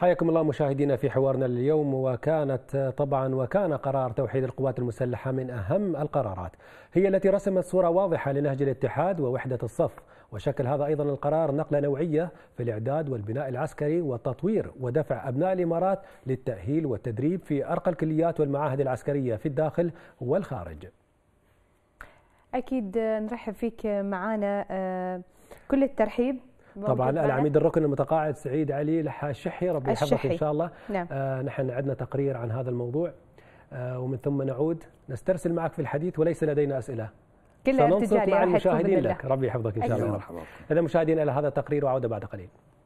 حياكم الله مشاهدينا في حوارنا اليوم. وكان قرار توحيد القوات المسلحة من أهم القرارات، هي التي رسمت صورة واضحة لنهج الاتحاد ووحدة الصف، وشكل هذا أيضا القرار نقلة نوعية في الإعداد والبناء العسكري والتطوير ودفع أبناء الإمارات للتأهيل والتدريب في أرقى الكليات والمعاهد العسكرية في الداخل والخارج. أكيد نرحب فيك معنا، كل الترحيب. طبعا العميد الركن المتقاعد سعيد علي الشحي، ربي يحفظك إن شاء الله. نعم. نحن عندنا تقرير عن هذا الموضوع، ومن ثم نعود نسترسل معك في الحديث وليس لدينا أسئلة، كلها سننصت ارتجالية مع راح تكون المشاهدين بالله. لك. ربي يحفظك إن شاء الله. مرحبا. إذا مشاهدينا إلى هذا التقرير وعودة بعد قليل.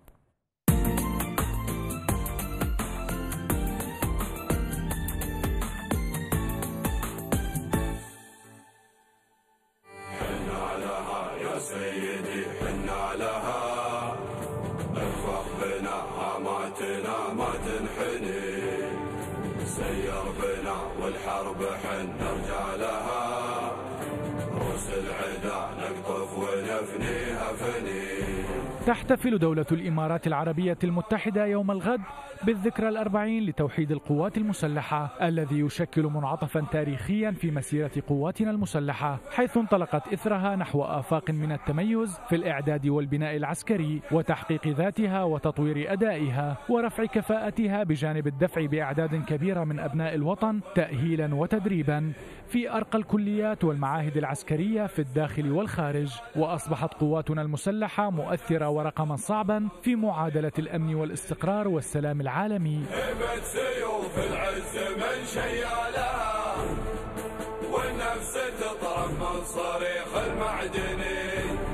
ما تنحني، سير بنا والحرب حن نرجع لها، روس العدا نقطف ونفنيها فني. تحتفل دولة الإمارات العربية المتحدة يوم الغد بالذكرى الأربعين لتوحيد القوات المسلحة، الذي يشكل منعطفا تاريخيا في مسيرة قواتنا المسلحة، حيث انطلقت إثرها نحو آفاق من التميز في الإعداد والبناء العسكري وتحقيق ذاتها وتطوير أدائها ورفع كفاءتها، بجانب الدفع بأعداد كبيرة من أبناء الوطن تأهيلا وتدريبا في أرقى الكليات والمعاهد العسكرية في الداخل والخارج. وأصبحت قواتنا المسلحة مؤثرة ورقما صعبا في معادلة الأمن والاستقرار والسلام العالمي. هبت سيوف العز من شيالها، والنفس تطرب من صريخ المعدني.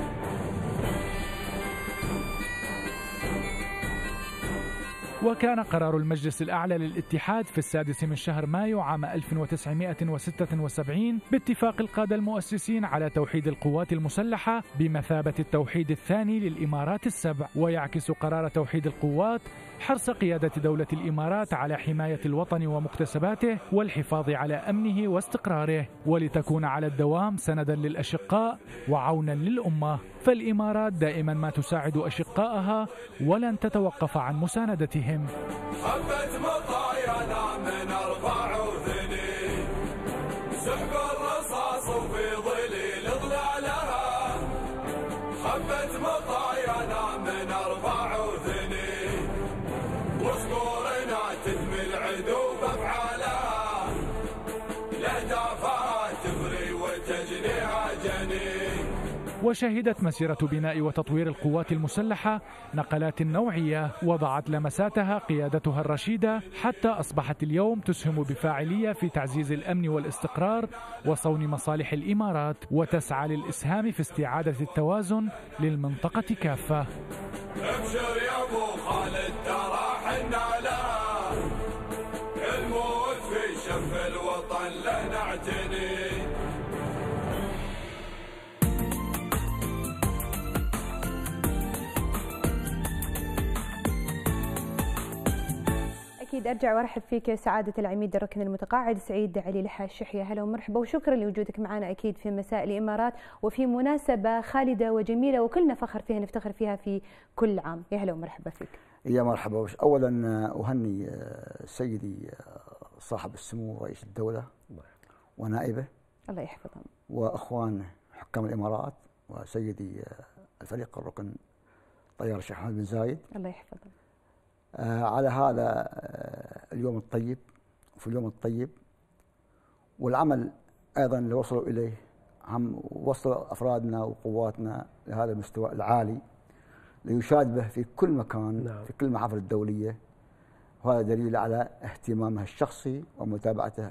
وكان قرار المجلس الأعلى للاتحاد في 6 من شهر مايو عام 1976 باتفاق القادة المؤسسين على توحيد القوات المسلحة بمثابة التوحيد الثاني للإمارات السبع، ويعكس قرار توحيد القوات حرص قيادة دولة الإمارات على حماية الوطن ومكتسباته والحفاظ على أمنه واستقراره، ولتكون على الدوام سندا للأشقاء وعونا للأمة. فالإمارات دائما ما تساعد أشقائها ولن تتوقف عن مساندتهم. خبت مطايانا من 94، سحب الرصاص وفي ظليل ظلالها. خبت مطايانا من 94، وصقورنا تدمي العدو بافعالها. الاهدافها تفري وتجنيها جنين. وشهدت مسيرة بناء وتطوير القوات المسلحة نقلات نوعية وضعت لمساتها قيادتها الرشيدة، حتى أصبحت اليوم تسهم بفاعلية في تعزيز الأمن والاستقرار وصون مصالح الإمارات، وتسعى للإسهام في استعادة التوازن للمنطقة كافة. ابشر يا ابو خالد ترى حنا لها، الموت في شف الوطن لا نعتني. أكيد أرجع وأرحب فيك سعادة العميد الركن المتقاعد سعيد علي الشحي. هلا ومرحبا وشكرا لوجودك معنا أكيد في مساء الإمارات، وفي مناسبة خالدة وجميلة وكلنا فخر فيها نفتخر فيها في كل عام. يا هلا ومرحبا فيك. يا مرحبا. أولا أهني سيدي صاحب السمو رئيس الدولة ونائبه، الله يحفظهم، وأخوان حكام الإمارات، وسيدي الفريق الركن طيار الشيخ محمد بن زايد، الله يحفظهم، على هذا اليوم الطيب وفي اليوم الطيب، والعمل أيضا اللي وصلوا إليه، هم وصل أفرادنا وقواتنا لهذا المستوى العالي ليشاد به في كل مكان. نعم. في كل المحافل الدولية، وهذا دليل على اهتمامه الشخصي ومتابعته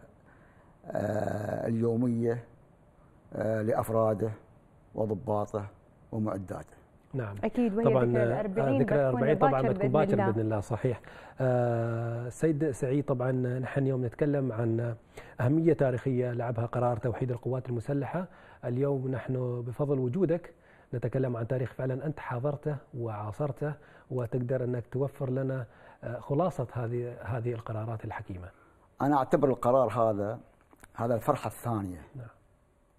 اليومية لأفراده وضباطه ومعداته. نعم أكيد. وهي طبعا ذكرى 40 طبعا بتكون باكر بإذن الله. صحيح. سيد سعيد، طبعا نحن اليوم نتكلم عن أهمية تاريخية لعبها قرار توحيد القوات المسلحة. اليوم نحن بفضل وجودك نتكلم عن تاريخ فعلا أنت حاضرته وعاصرته، وتقدر أنك توفر لنا خلاصة هذه القرارات الحكيمة. أنا أعتبر القرار هذا الفرحة الثانية. نعم.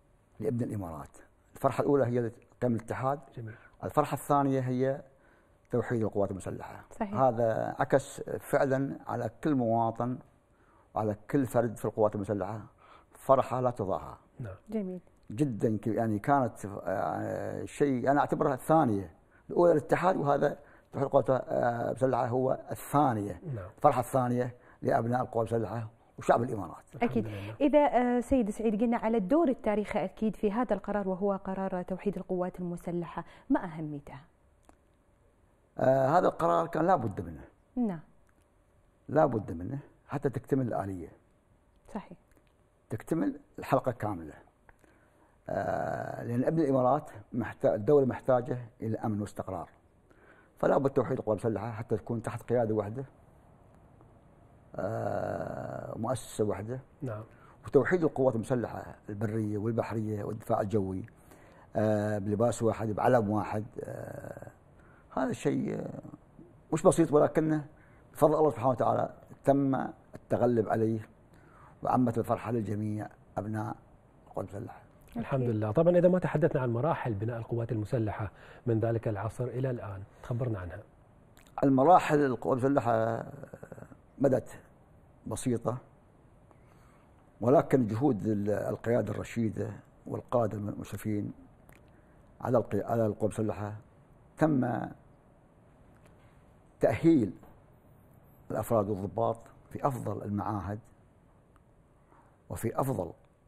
لابن الإمارات. الفرحة الأولى هي قيام الاتحاد. جميل. الفرحة الثانية هي توحيد القوات المسلحة. صحيح. هذا عكس فعلا على كل مواطن وعلى كل فرد في القوات المسلحة فرحة لا تضاهى. نعم. جميل جدا، يعني كانت شيء أنا أعتبرها الثانية. الأولى الاتحاد، وهذا توحيد القوات المسلحة هو الثانية. نعم. الفرحة الثانية لأبناء القوات المسلحة وشعب الإمارات. أكيد. إذا سيد سعيد قلنا على الدور التاريخي أكيد في هذا القرار وهو قرار توحيد القوات المسلحة، ما أهميته؟ هذا القرار كان لا بد منه. نعم. لا بد منه حتى تكتمل الآلية. صحيح. تكتمل الحلقة كاملة. لأن ابن الإمارات الدولة محتاجة إلى أمن واستقرار. فلا بد توحيد القوات المسلحة حتى تكون تحت قيادة واحدة، مؤسسة واحدة. نعم. وتوحيد القوات المسلحة البرية والبحرية والدفاع الجوي بلباس واحد بعلم واحد. هذا شيء مش بسيط، ولكنه بفضل الله سبحانه وتعالى تم التغلب عليه، وعمت الفرحة للجميع أبناء القوات المسلحة. الحمد لله. طبعا إذا ما تحدثنا عن مراحل بناء القوات المسلحة من ذلك العصر إلى الآن، تخبرنا عنها. المراحل القوات المسلحة بدت بسيطة، ولكن جهود القيادة الرشيدة والقادة المشرفين على القوات المسلحة تم تأهيل الأفراد والضباط في أفضل المعاهد وفي أفضل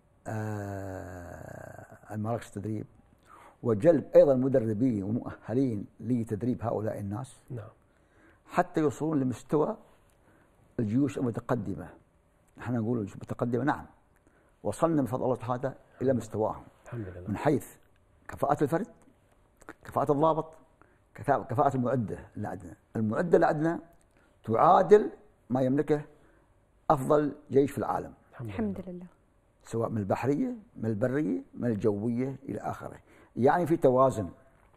المراكز التدريب، وجلب أيضا مدربين ومؤهلين لتدريب هؤلاء الناس. نعم. حتى يوصلون لمستوى الجيوش المتقدمة. نحن نقول الجيوش المتقدمة، نعم وصلنا بفضل الله سبحانه وتعالى إلى مستواهم الحمد لله، من حيث كفاءة الفرد، كفاءة الضابط، كفاءة المعدة اللي عندنا. المعدة اللي عندنا تعادل ما يملكه أفضل جيش في العالم. الحمد لله. سواء من البحرية، من البرية، من الجوية إلى آخره. يعني في توازن،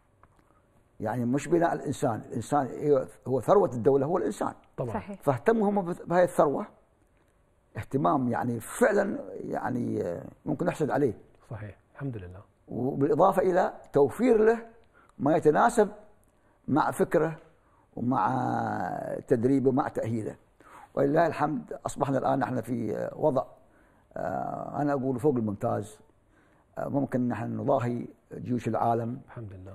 يعني مش بناء الإنسان. الإنسان هو ثروة الدولة، هو الإنسان طبعا. صحيح. فاهتموا هم بهذه الثروة اهتمام يعني فعلا يعني ممكن نحسد عليه. صحيح. الحمد لله. وبالإضافة إلى توفير له ما يتناسب مع فكره ومع تدريبه ومع تأهيله. ولله الحمد أصبحنا الآن نحن في وضع أنا أقول فوق الممتاز. ممكن نحن نضاهي جيوش العالم الحمد لله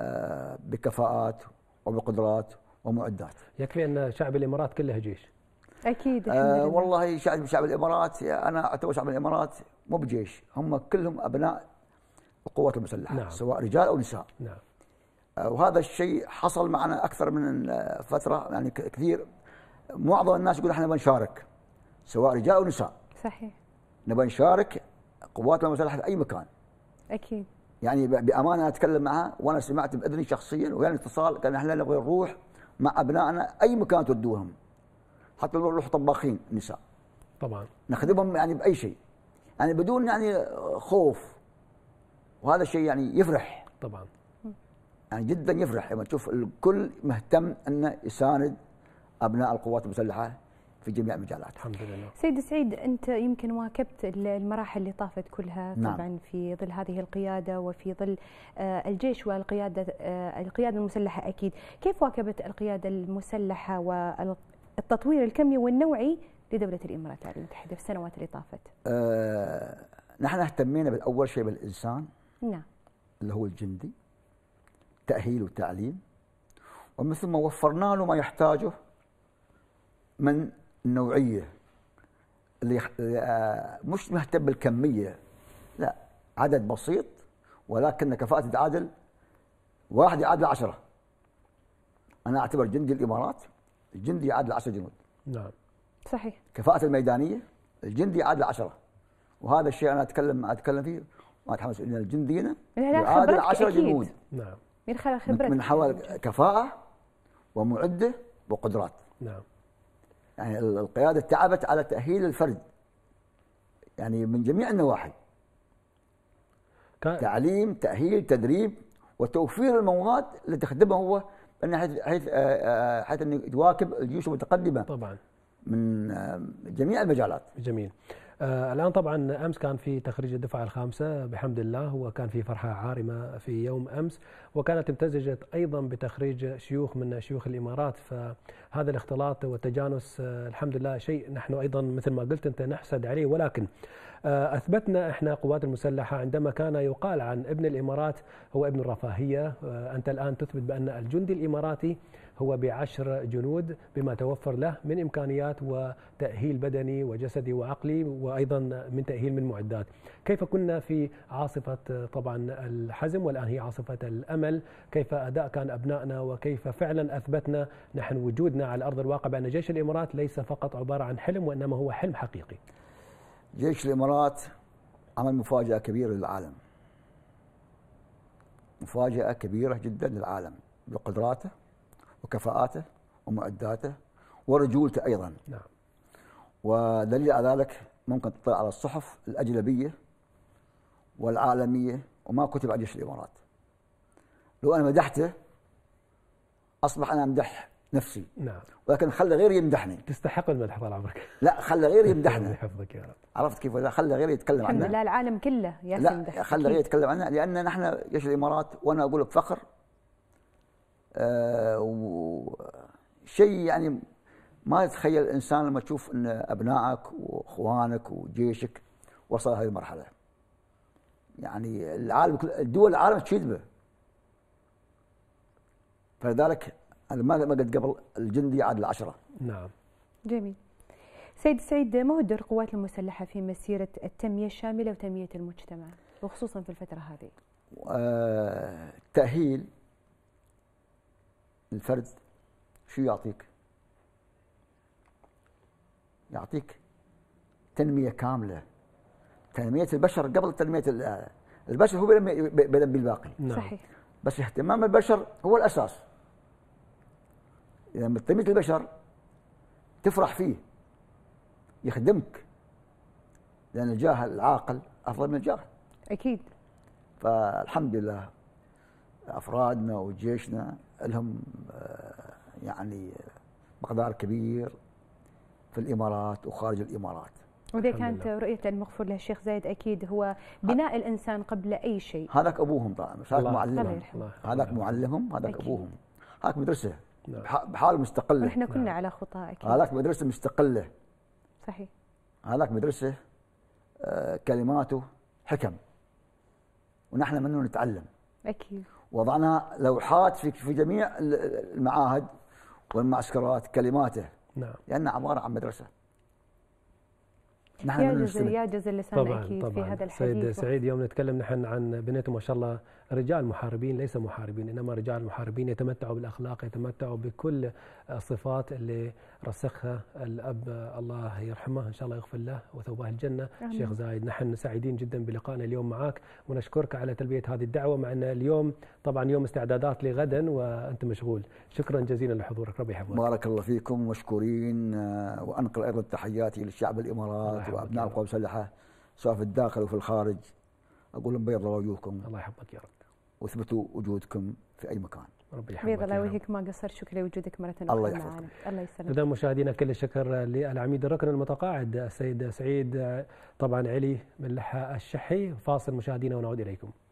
بكفاءات وبقدرات ومعدات. يكفي أن شعب الإمارات كله جيش. أكيد. الحمد لله. والله شعب الإمارات، أنا أعتبر شعب الإمارات مو بجيش، هم كلهم أبناء القوات المسلحة. نعم. سواء رجال أو نساء. نعم. وهذا الشيء حصل معنا أكثر من فترة، يعني كثير. معظم الناس يقول احنا بنشارك سواء رجال أو نساء. صحيح. نبغى نشارك قواتنا المسلحة في أي مكان. أكيد. يعني بأمانة أتكلم معها، وأنا سمعت بأذني شخصيا ويعني اتصال، قال احنا نبغى نروح مع أبنائنا أي مكان تودوهم، حتى لو نروح طباخين نساء طبعا نخدمهم يعني بأي شيء، يعني بدون يعني خوف. وهذا الشيء يعني يفرح طبعا، يعني جدا يفرح لما تشوف الكل مهتم أنه يساند أبناء القوات المسلحة في جميع المجالات. الحمد لله. سيد سعيد، أنت يمكن واكبت المراحل اللي طافت كلها. نعم. طبعا في ظل هذه القيادة وفي ظل الجيش والقيادة المسلحة أكيد. كيف واكبت القيادة المسلحة والتطوير الكمي والنوعي لدولة الإمارات العربية المتحدة في السنوات اللي طافت؟ نحن اهتمينا بالأول شيء بالإنسان. نعم. اللي هو الجندي، تأهيل وتعليم، ومن ثم وفرنا له ما يحتاجه من النوعية اللي مش مهتم بالكمية، لا، عدد بسيط ولكن كفاءة تعادل 1 يعادل 10. أنا أعتبر جندي الإمارات الجندي يعادل 10 جنود. نعم صحيح. كفاءة الميدانية الجندي يعادل 10، وهذا الشيء أنا أتكلم فيه ما أتحمس إن الجنديين يعادل 10 جنود. نعم. من خلال خبرتك. من حوالي كفاءة ومعدة وقدرات. نعم. يعني القيادة تعبت على تأهيل الفرد يعني من جميع النواحي، تعليم، تأهيل، تدريب، وتوفير المواد اللي تخدمه هو من حيث انه يواكب الجيوش المتقدمة طبعا من جميع المجالات. جميل. الآن طبعا أمس كان في تخريج الدفعة الخامسة بحمد الله، وكان في فرحة عارمة في يوم أمس، وكانت امتزجت أيضا بتخريج شيوخ من شيوخ الإمارات. فهذا الاختلاط والتجانس الحمد لله شيء نحن أيضا مثل ما قلت أنت نحسد عليه، ولكن أثبتنا إحنا قوات المسلحة عندما كان يقال عن ابن الإمارات هو ابن الرفاهية، أنت الآن تثبت بأن الجندي الإماراتي هو ب10 جنود بما توفر له من إمكانيات وتأهيل بدني وجسدي وعقلي، وأيضا من تأهيل من معدات. كيف كنا في عاصفة طبعا الحزم والآن هي عاصفة الأمل، كيف أداء كان أبنائنا، وكيف فعلا أثبتنا نحن وجودنا على أرض الواقع بأن جيش الإمارات ليس فقط عبارة عن حلم، وإنما هو حلم حقيقي. جيش الإمارات عمل مفاجأة كبيرة للعالم، مفاجأة كبيرة جدا للعالم بقدراته وكفاءاته ومعداته ورجولته أيضا. نعم. ودليل على ذلك ممكن تطلع على الصحف الأجنبية والعالمية وما كتب عن جيش الإمارات. لو أنا مدحته أصبح أنا أمدح نفسي. نعم. ولكن خلى غيري يمدحني. تستحق المدح طال عمرك. لا، خلى غيري يمدحنا. يحفظك يا رب. عرفت كيف؟ خلى غيري يتكلم عنه. الحمد لله العالم كله يمدح. لا، خلى غيري يتكلم عنه، لأن نحن جيش الإمارات وأنا أقول بفخر شيء يعني ما يتخيل الإنسان لما تشوف أن أبنائك وإخوانك وجيشك وصل هذه المرحلة. يعني العالم، الدول العالم تشيد به. فلذلك أنا ما قلت قبل الجندي عاد ال10. نعم. جميل. سيد سعيد، ما هو دور القوات المسلحة في مسيرة التنمية الشاملة وتنمية المجتمع وخصوصا في الفترة هذه؟ تأهيل الفرد شو يعطيك؟ يعطيك تنمية كاملة، تنمية البشر قبل تنمية البشر، هو بينمي الباقي. نعم. صحيح. بس اهتمام البشر هو الأساس. لما تنمية البشر تفرح فيه، يخدمك، لأن الجاهل العاقل أفضل من الجاهل. أكيد. فالحمد لله أفرادنا وجيشنا لهم يعني مقدار كبير في الإمارات وخارج الإمارات. وإذا كانت رؤية المغفور له الشيخ زايد أكيد هو بناء الإنسان قبل أي شيء. هذاك أبوهم طبعا، هذاك معلمهم، هذاك معلمهم، هذاك أكيد. أبوهم، هذاك مدرسة بحال مستقلة. ونحن كنا على خطى أكيد. هذاك مدرسة مستقلة. صحيح. هذاك مدرسة كلماته حكم، ونحن منه نتعلم. أكيد. وضعنا لوحات في جميع المعاهد والمعسكرات كلماته. نعم. لأنها عبارة عن مدرسة. يا جزء اللسان طبعاً أكيد طبعاً. في هذا الحديث. سيد سعيد، يوم نتكلم نحن عن بنيته ما شاء الله رجال محاربين، ليس محاربين إنما رجال محاربين يتمتعوا بالأخلاق، يتمتعوا بكل الصفات اللي رسخها الأب الله يرحمه إن شاء الله يغفر له وثوبه الجنة الشيخ زايد. نحن سعيدين جدا بلقائنا اليوم معك، ونشكرك على تلبية هذه الدعوة، مع أن اليوم طبعا يوم استعدادات لغدا وأنت مشغول. شكرا جزيلا لحضورك، ربي يحفظك. بارك الله فيكم، مشكورين. وأنقل أيضا تحياتي للشعب الإمارات وأبناء القوات المسلحة سواء في الداخل وفي الخارج. أقول لهم بيض الله وجوهكم. الله يحفظك يا رب. واثبتوا وجودكم في أي مكان. ربي يحفظك. بيض الله وجهك، ما قصرت. شكرا لوجودك مرة أخرى الله معنا. يحفظك. الله يسلمك. إذا مشاهدينا كل الشكر للعميد الركن المتقاعد السيد سعيد طبعا علي من لحى الشحي. فاصل مشاهدينا ونعود إليكم.